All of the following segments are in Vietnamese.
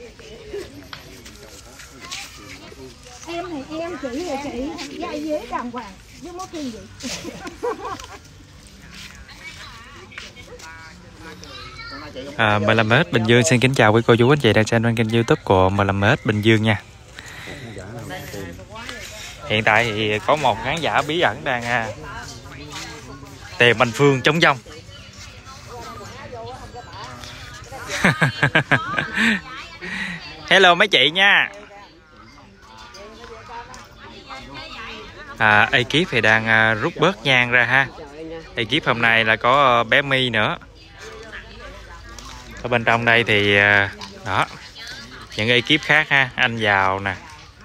Em thì em, chị thì chị, dây dế đàng hoàng, chứ mất riêng gì. MLMS Bình Dương xin kính chào quý cô chú anh chị đang xem trên kênh YouTube của MLMS Bình Dương nha. Hiện tại thì có một khán giả bí ẩn đang tìm anh Phương chống dông. Hello mấy chị nha. Ekip thì đang rút bớt nhang ra ha. Ekip hôm nay là có bé My nữa. Ở bên trong đây thì đó, những ekip khác ha, anh Giàu nè.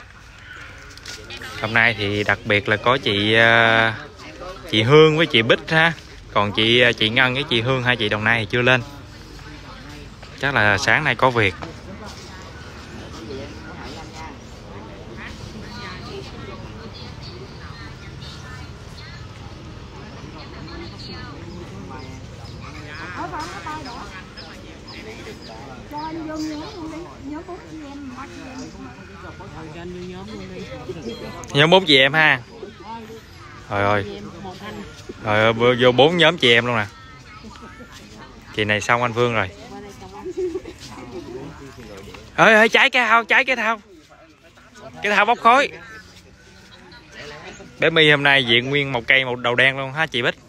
Hôm nay thì đặc biệt là có chị Hương với chị Bích ha. Còn chị Ngân với chị Hương, hai chị Đồng Nai thì chưa lên. Chắc là sáng nay có việc. Nhóm 4 chị em ha. Trời ơi. Rồi vô 4 nhóm chị em luôn nè. Chị này xong anh Phương rồi. Ơi cháy cái thau, cháy cái thau. Cái thau bốc khói. Bé My hôm nay diện nguyên một cây một đầu đen luôn ha chị Bích.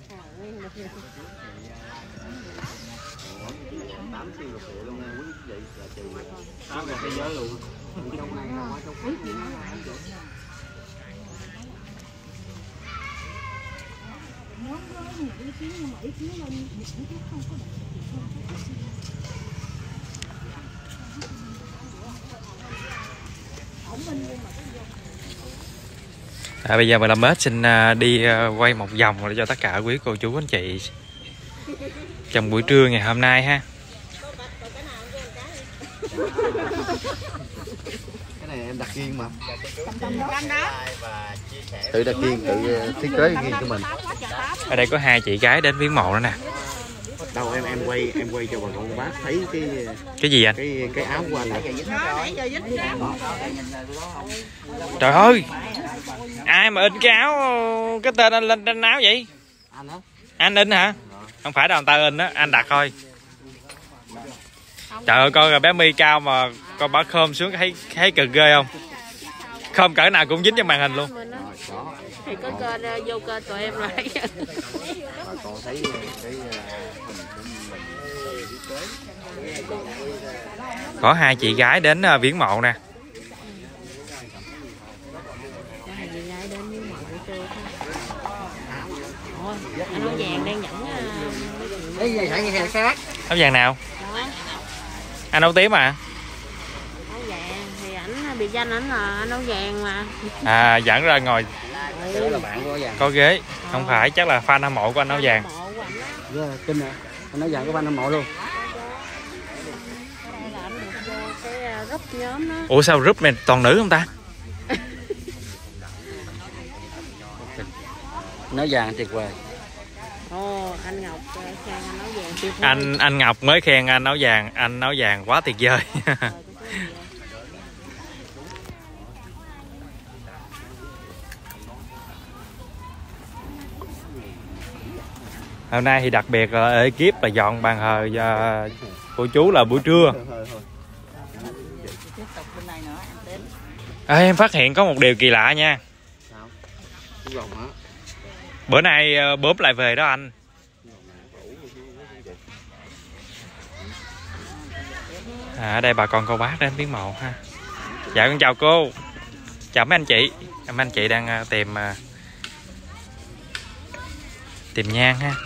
Bây giờ MLMS xin đi quay một vòng để cho tất cả quý cô chú anh chị trong buổi trưa ngày hôm nay ha. Cái này em đặt riêng mà. Tự đặt riêng, tự thiết kế riêng của mình. Ở đây có hai chị gái đến viếng mộ nữa nè. Đâu em quay cho bà con bác thấy cái gì anh? Cái áo của anh. Trời ơi. Ai mà in cái áo, cái tên anh lên trên áo vậy? Anh hả? Anh in hả? Không phải đâu, người ta in á, anh đặt thôi. Trời ơi, coi rồi bé My cao mà con bả khom xuống thấy cực ghê không? Khom cỡ nào cũng dính cho màn hình luôn. Thì có kênh vô kênh tụi em rồi. Bà con thấy cái Có hai chị gái đến viếng mộ nè. Anh áo vàng đang dẫn cái gì hãy nghe khác. Áo vàng nào? Đó. Anh áo tím à? Áo vàng thì ảnh biệt danh ảnh là anh áo vàng mà. Dẫn ra ngồi. Là bạn của vàng. Có ghế. Không phải, chắc là fan hâm mộ của anh áo vàng. Kinh nè. Anh áo vàng của fan hâm mộ luôn. Ủa sao group này toàn nữ không ta? Áo vàng tuyệt vời. Anh Ngọc khen anh áo vàng tuyệt vời. Anh Ngọc mới khen anh áo vàng, anh áo vàng quá tuyệt vời. Hôm nay thì đặc biệt là ekip là dọn bàn thờ của chú là buổi trưa. Em phát hiện có một điều kỳ lạ nha. Bữa nay bốp lại về đó anh. Ở đây bà con cô bác đến viếng mộ ha. Dạ con chào cô. Chào mấy anh chị. Mấy anh chị đang tìm nhang ha.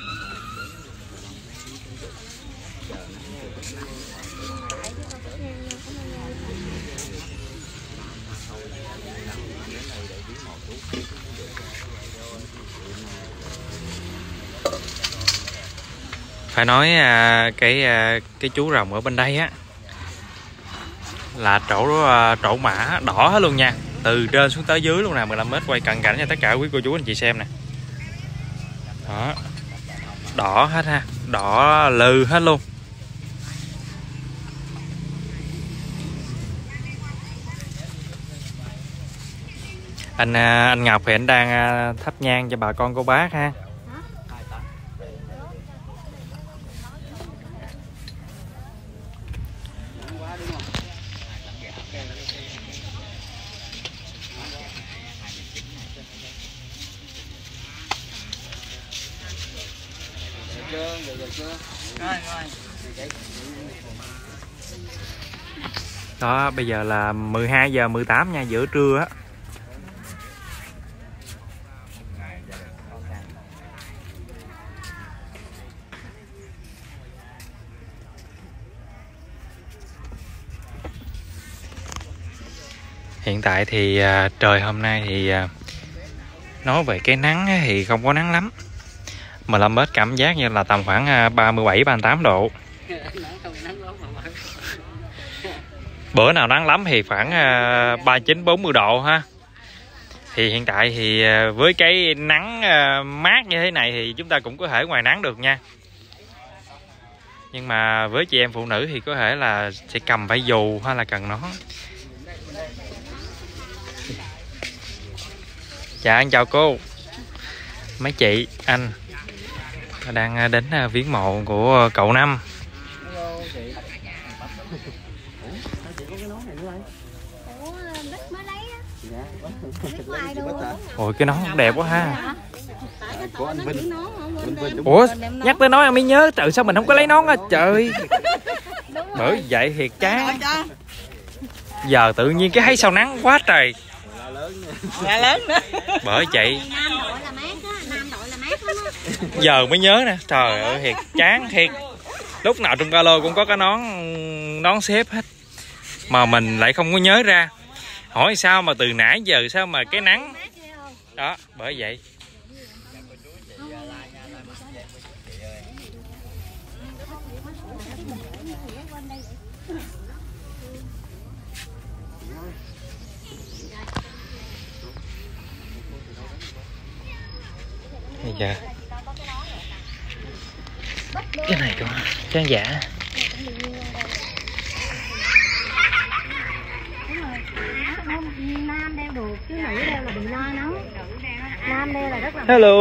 Phải nói cái chú rồng ở bên đây á là trổ mã đỏ hết luôn nha, từ trên xuống tới dưới luôn nè. 15m quay cận cảnh cho tất cả quý cô chú anh chị xem nè. Đó, đỏ hết ha, đỏ lừ hết luôn. Anh Ngọc thì anh đang thắp nhang cho bà con cô bác ha. Đó, bây giờ là 12 giờ 18 nha, giữa trưa á. Hiện tại thì trời hôm nay thì nói về cái nắng thì không có nắng lắm, mà làm bớt cảm giác như là tầm khoảng 37-38 độ. Bữa nào nắng lắm thì khoảng 39-40 độ ha. Thì hiện tại thì với cái nắng mát như thế này thì chúng ta cũng có thể ngoài nắng được nha. Nhưng mà với chị em phụ nữ thì có thể là sẽ cầm phải dù hay là cần nón. Dạ anh chào cô, mấy chị, anh đang đến viếng mộ của cậu Năm. Ôi cái nón đẹp quá ha. Ủa nhắc tới nói em mới nhớ, trời sao mình không có lấy nón á trời. Bởi vậy thiệt chán. Giờ tự nhiên cái thấy sao nắng quá trời. Nhà lớn nữa. Bởi vậy giờ mới nhớ nè, trời ơi thiệt chán thiệt. Lúc nào trong calo cũng có cái nón xếp hết mà mình lại không có nhớ ra. Hỏi sao mà từ nãy giờ sao mà cái nắng đó, bởi vậy. Bây giờ cái này có khán giả. Nam đeo được chứ nữ đeo là bị lo nóng. Nam đeo là rất là Hello.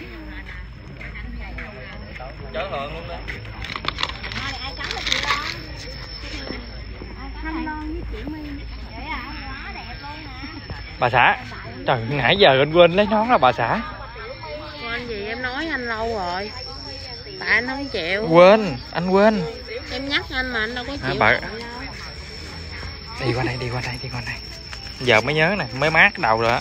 Bà xã, trời nãy giờ anh quên lấy nón là bà xã. Quên gì, em nói anh lâu rồi. Tại anh không chịu. Quên, anh quên. Em nhắc anh mà anh đâu có chịu. Bà... Đi qua đây, đi qua đây, đi qua đây. Giờ mới nhớ nè, mới mát đầu rồi á.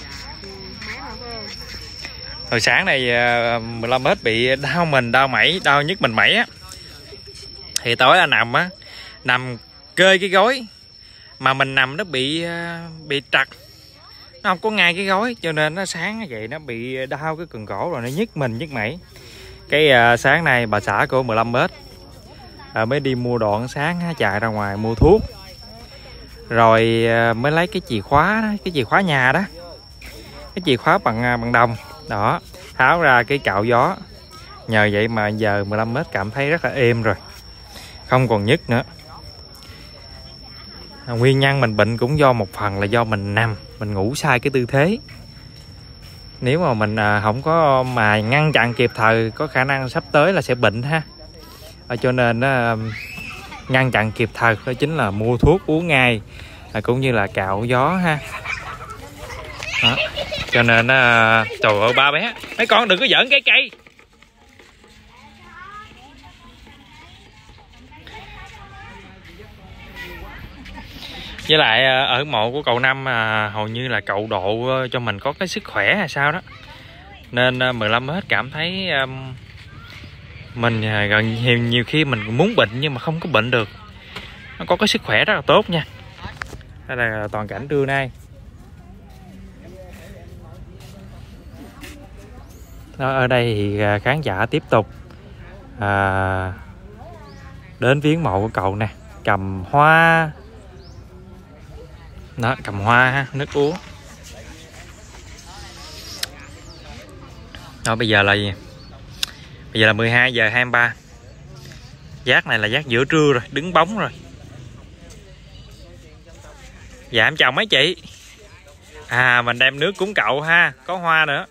Hồi sáng này 15 hết bị đau mình, đau mẩy, đau nhức mình mẩy á. Thì tối là nằm kê cái gối. Mà mình nằm nó bị trật. Nó không có ngay cái gối, cho nên nó sáng vậy nó bị đau cái cần cổ rồi nó nhức mình nhức mẩy. Cái sáng nay bà xã của 15 mét mới đi mua đoạn sáng chạy ra ngoài mua thuốc. Rồi mới lấy cái chìa khóa đó, cái chìa khóa nhà đó. Cái chìa khóa bằng đồng. Đó, tháo ra cái cạo gió. Nhờ vậy mà giờ 15 mét cảm thấy rất là êm rồi. Không còn nhức nữa. Nguyên nhân mình bệnh cũng do một phần là do mình nằm, mình ngủ sai cái tư thế. Nếu mà mình không có mà ngăn chặn kịp thời, có khả năng sắp tới là sẽ bệnh ha. Cho nên ngăn chặn kịp thời đó chính là mua thuốc uống ngay, cũng như là cạo gió ha. Đó. Cho nên trời ơi ba bé, mấy con đừng có giỡn cái cây. Với lại ở mộ của cậu Năm hầu như là cậu độ cho mình có cái sức khỏe hay sao đó. Nên 15 hết cảm thấy mình gần nhiều khi mình muốn bệnh nhưng mà không có bệnh được. Nó có cái sức khỏe rất là tốt nha. Đây là toàn cảnh trưa nay. Đó, ở đây thì khán giả tiếp tục đến viếng mộ của cậu nè, cầm hoa. Đó, cầm hoa ha, nước uống. Đó, bây giờ là gì? Bây giờ là 12 giờ 23. Giác này là giác giữa trưa rồi, đứng bóng rồi. Dạ em chào mấy chị. À mình đem nước cúng cậu ha, có hoa nữa.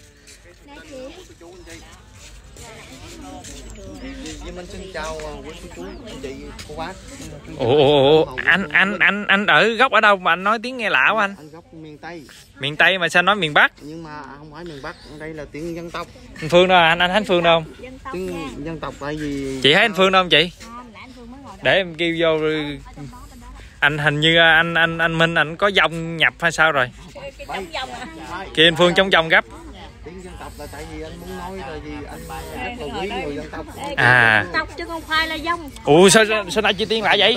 Mình xin chào quý chú anh chị cô bác. Ủa anh ở gốc ở đâu mà anh nói tiếng nghe lạ quá anh? Anh gốc miền Tây. Miền Tây mà sao nói miền Bắc? Nhưng mà không phải miền Bắc, đây là tiếng dân tộc. Anh Phương đâu anh thấy anh Phương đâu không? Tiếng dân tộc tại vì Chị thấy anh Phương đâu không chị? Để em kêu vô. Anh hình như anh Minh anh có dông nhập hay sao rồi? Kêu anh Phương trong vòng gấp. tiếng dân tộc là tại vì anh muốn nói là vì anh rất là quý người dân tộc. À. Tộc chứ không phải là dông. Ủa sao nay chị Tiên lạ vậy?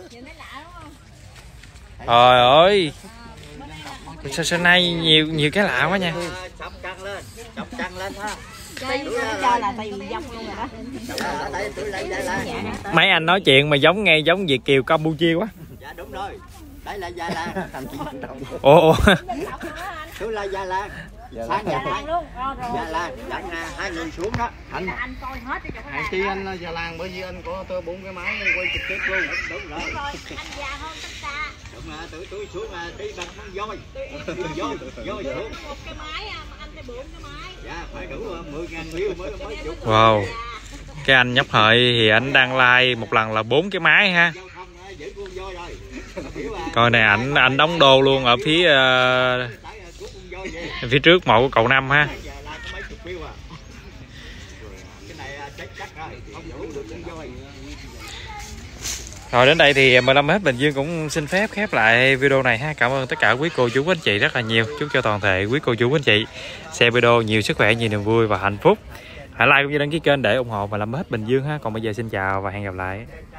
Trời ơi. Sao nay nhiều cái lạ quá nha. Chọc căng lên ha. Cho là tại vì dông luôn rồi đó. Mấy anh nói chuyện mà giống nghe giống Việt kiều Campuchia quá. Dạ đúng rồi. Đây là Gia Lan. Ủa. Tôi là Gia Lan. Sáng Gia Lan luôn. Gia Lan dẫn hai người xuống đó. Anh coi hết cho hàng chi anh là Gia Lan bởi vì anh có tôi 4 cái máy anh quay trực tiếp luôn. Đúng rồi. Anh già hơn tất cả. Đúng rồi, tôi xuống là đi bằng con voi. Voi xuống. Một cái máy mà anh phải 4 cái máy. Dạ phải đủ 10.000 view mới chục. Wow. Cái anh nhóc hợi thì anh đang like một lần là 4 cái máy ha. Coi này anh đóng đô luôn ở phía trước mộ của cậu Năm ha. Rồi đến đây thì 15m Bình Dương cũng xin phép khép lại video này ha. Cảm ơn tất cả quý cô chú anh chị rất là nhiều. Chúc cho toàn thể quý cô chú anh chị xem video nhiều sức khỏe, nhiều niềm vui và hạnh phúc. Hãy like cũng như đăng ký kênh để ủng hộ 15m Bình Dương ha. Còn bây giờ xin chào và hẹn gặp lại.